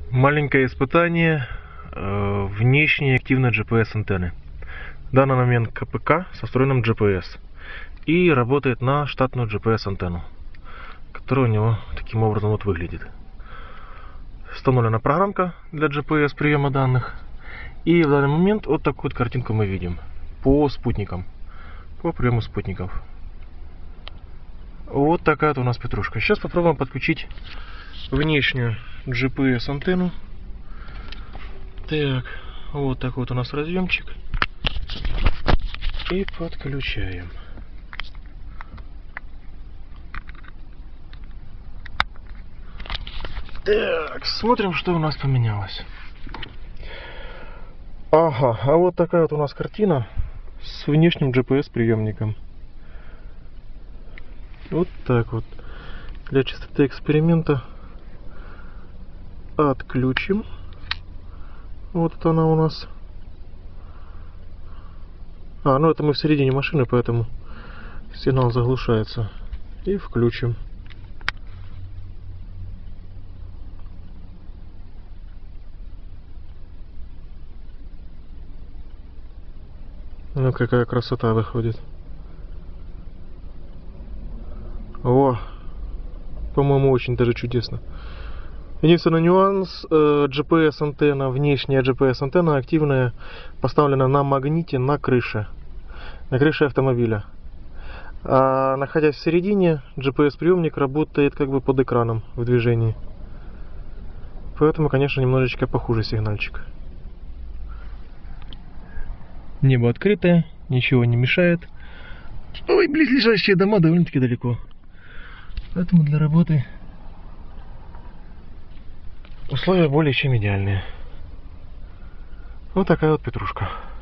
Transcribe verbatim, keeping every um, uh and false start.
Маленькое испытание э, внешней активной джи пи эс антенны. В данный момент ка пэ ка со встроенным джи пи эс и работает на штатную джи пи эс антенну, которая у него таким образом вот выглядит. Установлена программка для джи пи эс приема данных, и в данный момент вот такую вот картинку мы видим по спутникам, по приему спутников. Вот такая вот у нас петрушка. Сейчас попробуем подключить внешнюю джи пи эс антенну. Так, вот такой вот у нас разъемчик. И подключаем. Так, смотрим, что у нас поменялось. Ага, а вот такая вот у нас картина с внешним джи пи эс приемником. Вот так вот. Для чистоты эксперимента отключим. Вот это она у нас. А, ну это мы в середине машины, поэтому сигнал заглушается. И включим. Ну какая красота выходит. О, по-моему, очень даже чудесно. Единственный нюанс, джи пи эс антенна, внешняя джи пи эс антенна активная, поставлена на магните на крыше, на крыше автомобиля. А находясь в середине, джи пи эс приемник работает как бы под экраном в движении. Поэтому, конечно, немножечко похуже сигнальчик. Небо открытое, ничего не мешает. Ой, близлежащие дома довольно-таки далеко. Поэтому для работы условия более чем идеальные. Вот такая вот петрушка.